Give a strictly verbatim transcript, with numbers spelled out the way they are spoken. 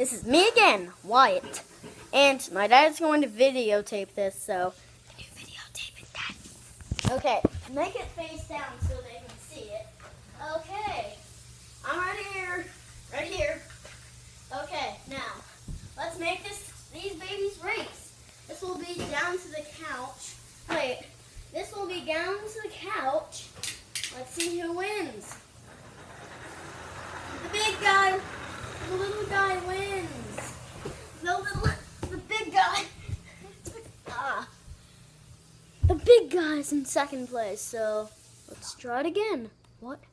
This is me again, Wyatt. And my dad's going to videotape this, so can you videotape it, Dad? Okay, make it face down so they can see it. Okay, I'm right here, right here. Okay, now, let's make this these babies race. This will be down to the couch. Wait, this will be down to the couch. Let's see who wins. The big guy, the little guy wins. The little, the big guy, ah, the big guy's in second place. So let's try it again. What?